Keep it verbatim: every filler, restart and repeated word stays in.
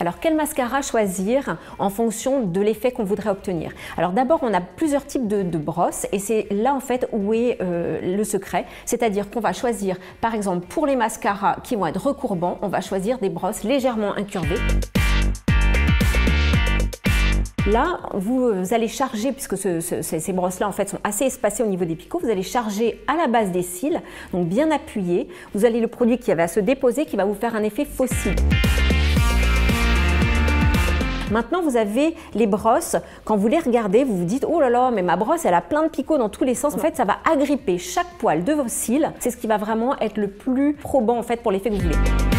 Alors quel mascara choisir en fonction de l'effet qu'on voudrait obtenir? Alors d'abord, on a plusieurs types de, de brosses et c'est là en fait où est euh, le secret, c'est-à-dire qu'on va choisir par exemple pour les mascaras qui vont être recourbants, on va choisir des brosses légèrement incurvées. Là, vous allez charger, puisque ce, ce, ces brosses-là en fait sont assez espacées au niveau des picots, vous allez charger à la base des cils, donc bien appuyé. Vous allez le produit qui va se déposer, qui va vous faire un effet faux cils. Maintenant, vous avez les brosses. Quand vous les regardez, vous vous dites « Oh là là, mais ma brosse, elle a plein de picots dans tous les sens. » En fait, ça va agripper chaque poil de vos cils. C'est ce qui va vraiment être le plus probant en fait pour l'effet que vous voulez.